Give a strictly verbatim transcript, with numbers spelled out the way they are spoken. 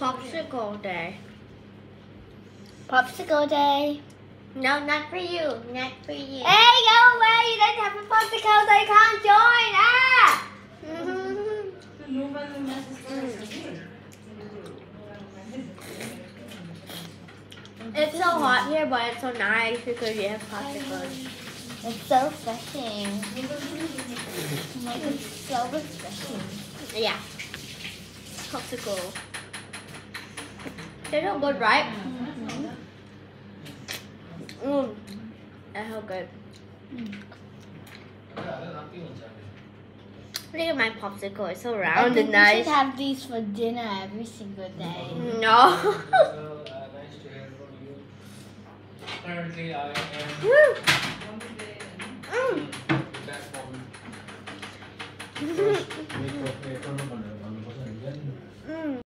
Popsicle day. Popsicle day. No, not for you. Not for you. Hey, go away! You don't have a popsicle, so you can't join. Ah! It's so hot here, but it's so nice because you have popsicles. It's so refreshing. Like, it's so refreshing. Yeah. Popsicle. They look good, right? Mm-hmm. Mm. That's so good. Mm. Look at my popsicle. It's so I round think and nice. we should have these for dinner every single day. No. Currently, I am Woo. Mm. back from. Mm.